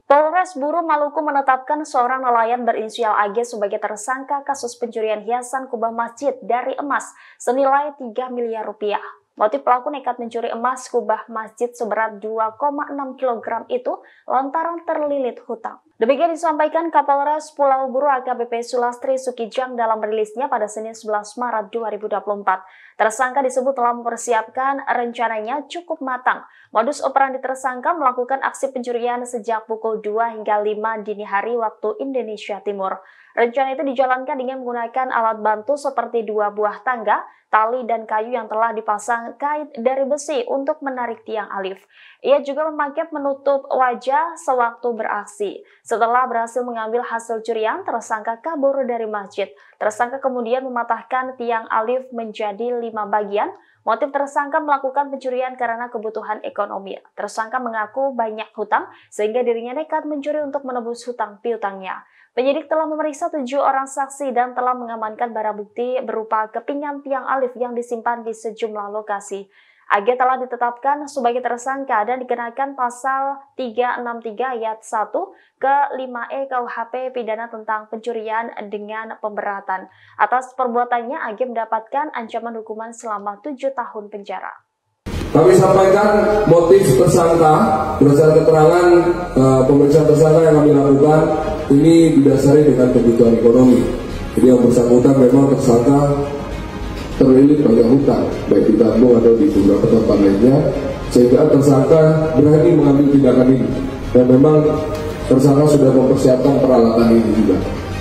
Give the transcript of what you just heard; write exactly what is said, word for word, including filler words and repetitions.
Polres Buru Maluku menetapkan seorang nelayan berinisial A G sebagai tersangka kasus pencurian hiasan kubah masjid dari emas senilai tiga miliar rupiah. Motif pelaku nekat mencuri emas kubah masjid seberat dua koma enam kilogram itu lantaran terlilit hutang. Demikian disampaikan Kapolres Pulau Buru A K B P Sulastri Sukijang dalam rilisnya pada Senin sebelas Maret dua ribu dua puluh empat. Tersangka disebut telah mempersiapkan rencananya cukup matang. Modus operandi tersangka melakukan aksi pencurian sejak pukul dua hingga lima dini hari waktu Indonesia Timur. Rencana itu dijalankan dengan menggunakan alat bantu seperti dua buah tangga, tali dan kayu yang telah dipasang kait dari besi untuk menarik tiang alif. Ia juga memakai menutup wajah sewaktu beraksi. Setelah berhasil mengambil hasil curian, tersangka kabur dari masjid. Tersangka kemudian mematahkan tiang alif menjadi lima bagian. Motif tersangka melakukan pencurian karena kebutuhan ekonomi. Tersangka mengaku banyak hutang sehingga dirinya nekat mencuri untuk menebus hutang piutangnya. Penyidik telah memeriksa tujuh orang saksi dan telah mengamankan barang bukti berupa kepingan tiang alif yang disimpan di sejumlah lokasi. A G telah ditetapkan sebagai tersangka dan dikenakan pasal tiga enam tiga ayat satu ke lima E K U H P pidana tentang pencurian dengan pemberatan. Atas perbuatannya, A G mendapatkan ancaman hukuman selama tujuh tahun penjara. Kami sampaikan motif tersangka berdasarkan keterangan uh, pemeriksaan tersangka yang kami lakukan ini didasari dengan kebutuhan ekonomi. Jadi yang bersangkutan memang tersangka terlilit banyak hutang, baik di Tambung atau di beberapa tempat lainnya, sehingga tersangka berani mengambil tindakan ini. Dan memang tersangka sudah mempersiapkan peralatan ini juga.